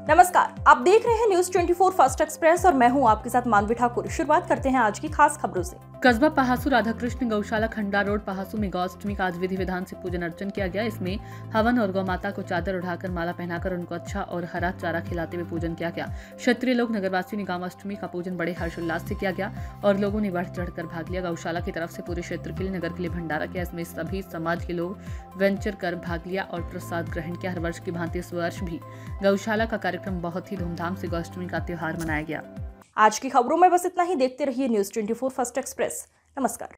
नमस्कार, आप देख रहे हैं न्यूज 24 फर्स्ट एक्सप्रेस और मैं हूं आपके साथ मानवी ठाकुर। शुरुआत करते हैं आज की खास खबरों से। कस्बा पहासू राधाकृष्ण गौशाला खंडा रोड पहासू में गौष्टमी का आज विधि विधान से पूजन अर्चन किया गया। इसमें हवन और गौ माता को चादर उठाकर माला पहनाकर उनको अच्छा और हरा चारा खिलाते हुए पूजन किया गया। क्षेत्रीय लोग नगरवासियों ने गांवाष्टमी का पूजन बड़े हर्षोल्लास से किया गया और लोगों ने बढ़ चढ़कर भाग लिया। गौशाला की तरफ से पूरे क्षेत्र के लिए नगर के लिए भंडारा किया। इसमें सभी समाज के लोग वेंचर कर भाग लिया और प्रसाद ग्रहण किया। हर वर्ष की भांति इस वर्ष भी गौशाला का कार्यक्रम बहुत ही धूमधाम से गौष्टमी का त्योहार मनाया गया। आज की खबरों में बस इतना ही। देखते रहिए न्यूज 24 फर्स्ट एक्सप्रेस। नमस्कार।